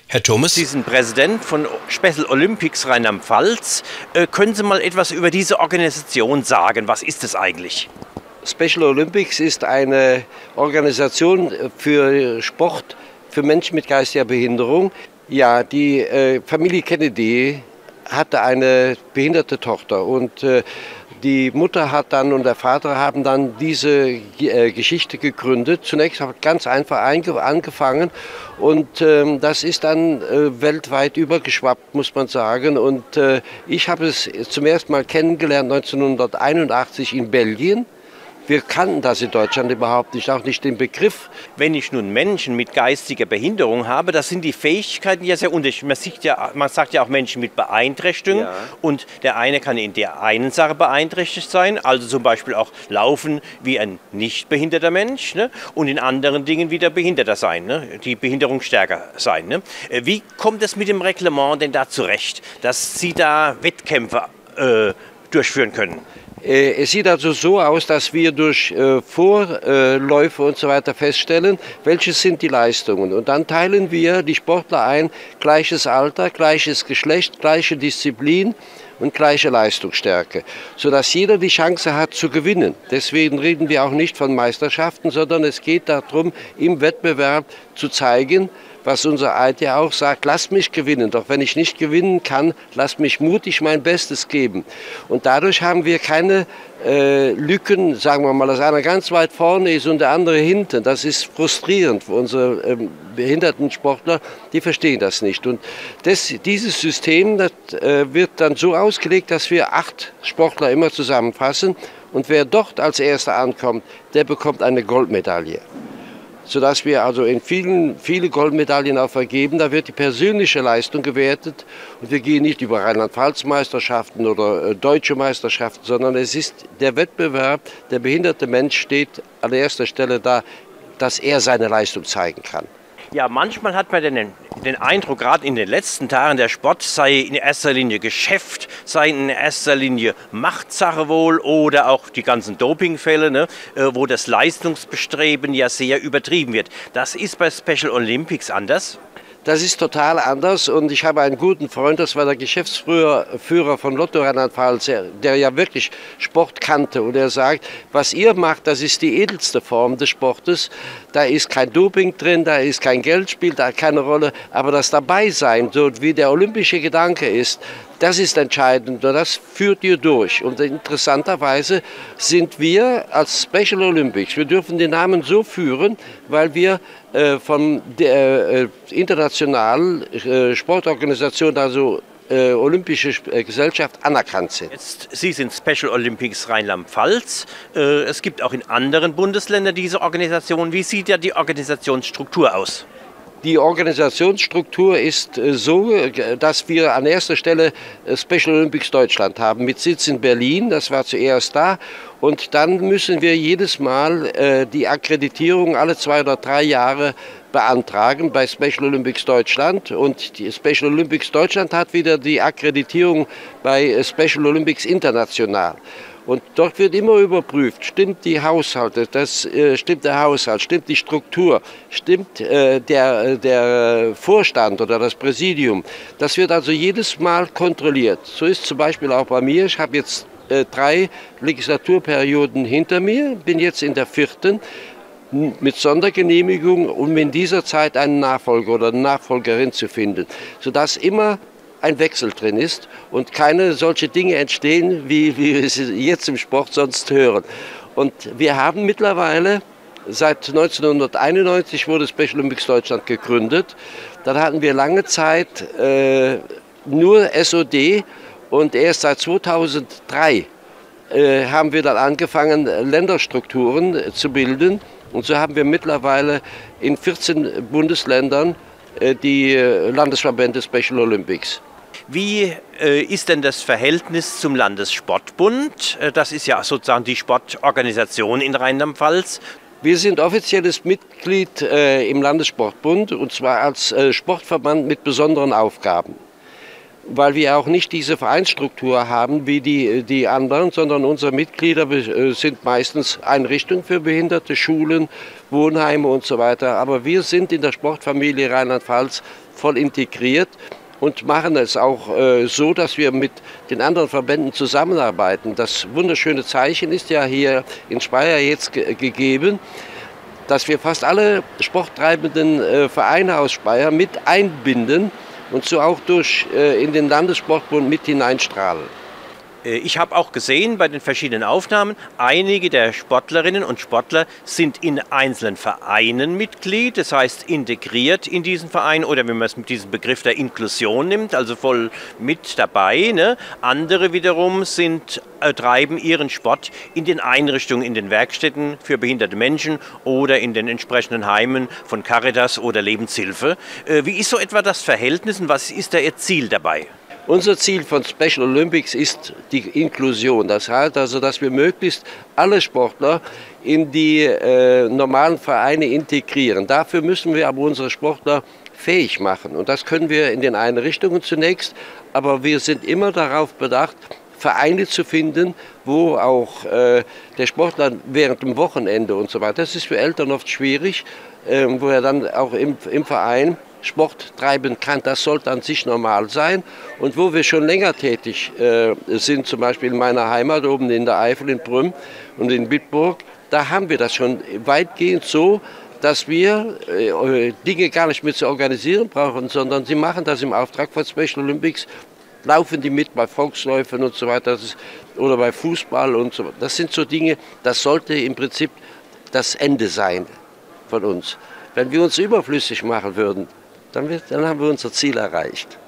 Herr Thomas? Sie sind Präsident von Special Olympics Rheinland-Pfalz. Können Sie mal etwas über diese Organisation sagen? Was ist es eigentlich? Special Olympics ist eine Organisation für Sport für Menschen mit geistiger Behinderung. Ja, die Familie Kennedy hatte eine behinderte Tochter und die Mutter hat dann und der Vater haben dann diese Geschichte gegründet. Zunächst ganz einfach angefangen und das ist dann weltweit übergeschwappt, muss man sagen. Und ich habe es zum ersten Mal kennengelernt 1981 in Belgien. Wir kannten das in Deutschland überhaupt nicht, auch nicht den Begriff. Wenn ich nun Menschen mit geistiger Behinderung habe, das sind die Fähigkeiten ja sehr unterschiedlich. Man sagt ja auch Menschen mit Beeinträchtigung. Ja. Und der eine kann in der einen Sache beeinträchtigt sein, also zum Beispiel auch laufen wie ein nicht behinderter Mensch, ne? Und in anderen Dingen wieder behinderter sein, ne? Die Behinderung stärker sein. Ne? Wie kommt es mit dem Reglement denn da zurecht, dass Sie da Wettkämpfe durchführen können? Es sieht also so aus, dass wir durch Vorläufe und so weiter feststellen, welche sind die Leistungen. Und dann teilen wir die Sportler ein, gleiches Alter, gleiches Geschlecht, gleiche Disziplin und gleiche Leistungsstärke, sodass jeder die Chance hat zu gewinnen. Deswegen reden wir auch nicht von Meisterschaften, sondern es geht darum, im Wettbewerb zu zeigen, was unser Eid ja auch sagt, lass mich gewinnen. Doch wenn ich nicht gewinnen kann, lass mich mutig mein Bestes geben. Und dadurch haben wir keine Lücken, sagen wir mal, dass einer ganz weit vorne ist und der andere hinten. Das ist frustrierend für unsere behinderten Sportler, die verstehen das nicht. Und dieses System wird dann so ausgelegt, dass wir 8 Sportler immer zusammenfassen. Und wer dort als Erster ankommt, der bekommt eine Goldmedaille. Sodass wir also in viele Goldmedaillen auch vergeben. Da wird die persönliche Leistung gewertet und wir gehen nicht über Rheinland-Pfalz-Meisterschaften oder deutsche Meisterschaften, sondern es ist der Wettbewerb, der behinderte Mensch steht an erster Stelle da, dass er seine Leistung zeigen kann. Ja, manchmal hat man den Eindruck, gerade in den letzten Tagen, der Sport sei in erster Linie Geschäft, sei in erster Linie Machtsache wohl oder auch die ganzen Dopingfälle, ne, wo das Leistungsbestreben ja sehr übertrieben wird. Das ist bei Special Olympics anders. Das ist total anders und ich habe einen guten Freund, das war der Geschäftsführer von Lotto Rheinland-Pfalz, der ja wirklich Sport kannte und er sagt, was ihr macht, das ist die edelste Form des Sportes, da ist kein Doping drin, da ist kein Geld, spielt da keine Rolle, aber das Dabeisein, so wie der olympische Gedanke ist, das ist entscheidend und das führt ihr durch. Und interessanterweise sind wir als Special Olympics, wir dürfen den Namen so führen, weil wir von der internationalen Sportorganisation, also Olympische Gesellschaft, anerkannt sind. Sie sind Special Olympics Rheinland-Pfalz. Es gibt auch in anderen Bundesländern diese Organisation. Wie sieht ja die Organisationsstruktur aus? Die Organisationsstruktur ist so, dass wir an erster Stelle Special Olympics Deutschland haben, mit Sitz in Berlin, das war zuerst da. Und dann müssen wir jedes Mal die Akkreditierung alle 2 oder 3 Jahre beantragen bei Special Olympics Deutschland. Und die Special Olympics Deutschland hat wieder die Akkreditierung bei Special Olympics International. Und dort wird immer überprüft, stimmt die Haushalte, stimmt der Haushalt, stimmt die Struktur, stimmt der Vorstand oder das Präsidium. Das wird also jedes Mal kontrolliert. So ist zum Beispiel auch bei mir. Ich habe jetzt 3 Legislaturperioden hinter mir, bin jetzt in der 4. mit Sondergenehmigung, um in dieser Zeit einen Nachfolger oder eine Nachfolgerin zu finden, sodass immer ein Wechsel drin ist und keine solche Dinge entstehen, wie wir sie jetzt im Sport sonst hören. Und wir haben mittlerweile, seit 1991 wurde Special Olympics Deutschland gegründet, dann hatten wir lange Zeit nur SOD und erst seit 2003 haben wir dann angefangen, Länderstrukturen zu bilden. Und so haben wir mittlerweile in 14 Bundesländern die Landesverbände Special Olympics. Wie ist denn das Verhältnis zum Landessportbund? Das ist ja sozusagen die Sportorganisation in Rheinland-Pfalz. Wir sind offizielles Mitglied im Landessportbund und zwar als Sportverband mit besonderen Aufgaben. weil wir auch nicht diese Vereinsstruktur haben wie die anderen, sondern unsere Mitglieder sind meistens Einrichtungen für Behinderte, Schulen, Wohnheime und so weiter. Aber wir sind in der Sportfamilie Rheinland-Pfalz voll integriert und machen es auch so, dass wir mit den anderen Verbänden zusammenarbeiten. Das wunderschöne Zeichen ist ja hier in Speyer jetzt gegeben, dass wir fast alle sporttreibenden Vereine aus Speyer mit einbinden und so auch in den Landessportbund mit hineinstrahlen. Ich habe auch gesehen bei den verschiedenen Aufnahmen, einige der Sportlerinnen und Sportler sind in einzelnen Vereinen Mitglied, das heißt integriert in diesen Verein oder wenn man es mit diesem Begriff der Inklusion nimmt, also voll mit dabei. Ne? Andere wiederum treiben ihren Sport in den Einrichtungen, in den Werkstätten für behinderte Menschen oder in den entsprechenden Heimen von Caritas oder Lebenshilfe. Wie ist so etwa das Verhältnis und was ist da Ihr Ziel dabei? Unser Ziel von Special Olympics ist die Inklusion. Das heißt also, dass wir möglichst alle Sportler in die normalen Vereine integrieren. Dafür müssen wir aber unsere Sportler fähig machen. Und das können wir in den Einrichtungen zunächst. Aber wir sind immer darauf bedacht, Vereine zu finden, wo auch der Sportler während dem Wochenende und so weiter, das ist für Eltern oft schwierig, wo er dann auch im Verein Sport treiben kann, das sollte an sich normal sein. Und wo wir schon länger tätig sind, zum Beispiel in meiner Heimat oben in der Eifel, in Prüm und in Bitburg, da haben wir das schon weitgehend so, dass wir Dinge gar nicht mehr zu organisieren brauchen, sondern sie machen das im Auftrag von Special Olympics, laufen die mit bei Volksläufen und so weiter oder bei Fußball und so weiter. Das sind so Dinge, das sollte im Prinzip das Ende sein von uns. Wenn wir uns überflüssig machen würden, dann haben wir unser Ziel erreicht.